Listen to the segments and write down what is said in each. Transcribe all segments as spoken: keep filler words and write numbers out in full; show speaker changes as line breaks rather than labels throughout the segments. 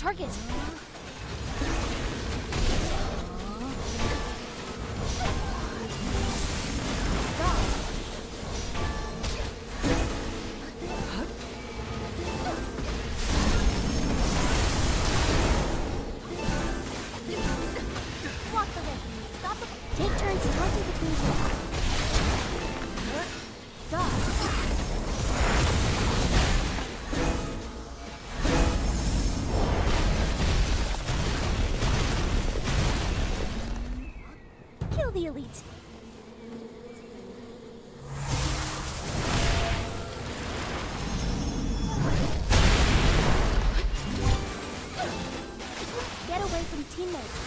target. Block the way. Stop the. Take turns taunting between hits. Dodge. Kill the elite. Get away from teammates.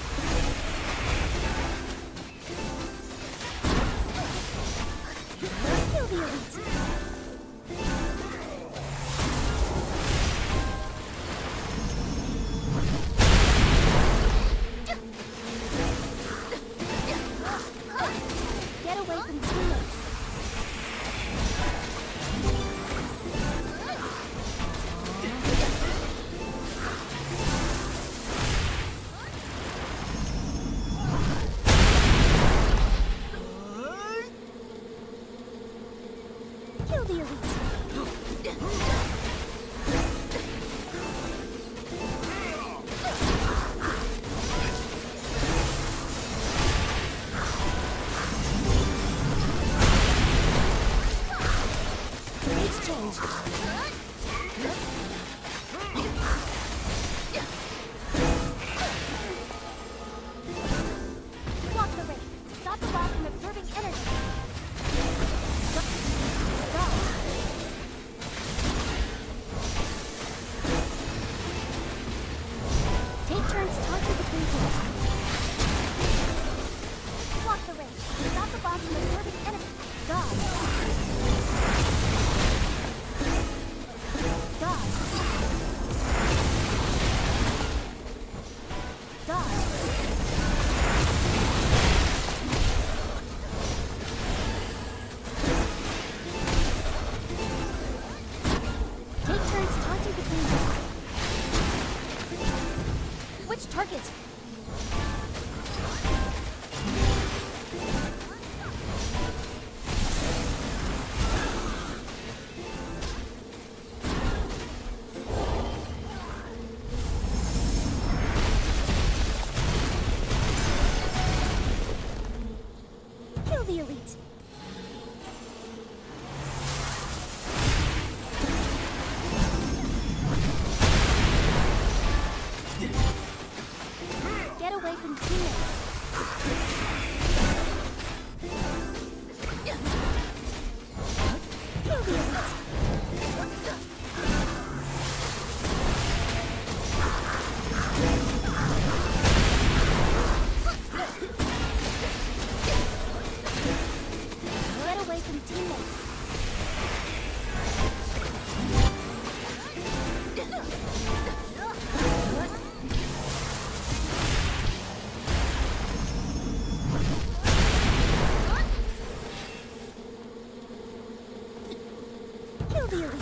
Kill the elite. Get away from teammates. Kill the elite. Stage change. Block the ray. Stop the ball from absorbing energy. Take turns taunting between hits. Block the ray. Stop the bomb from absorbing energy. Dodge. Dodge. Dodge. Take turns taunting between hits. Switch target. Kill the elite. Get away from teammates. Kill the elite. Get away from teammates. Kill the elite.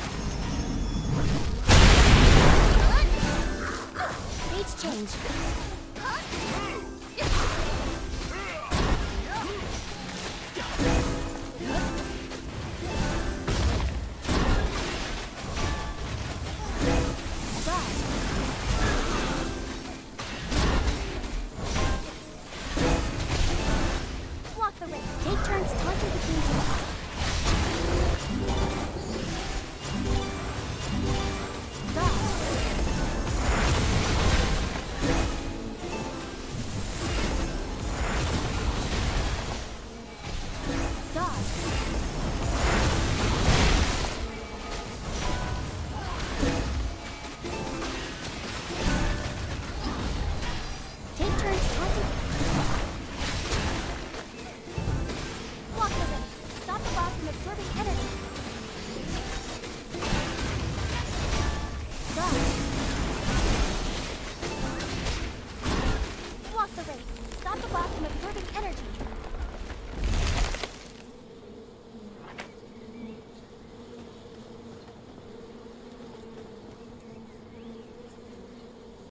Stage change.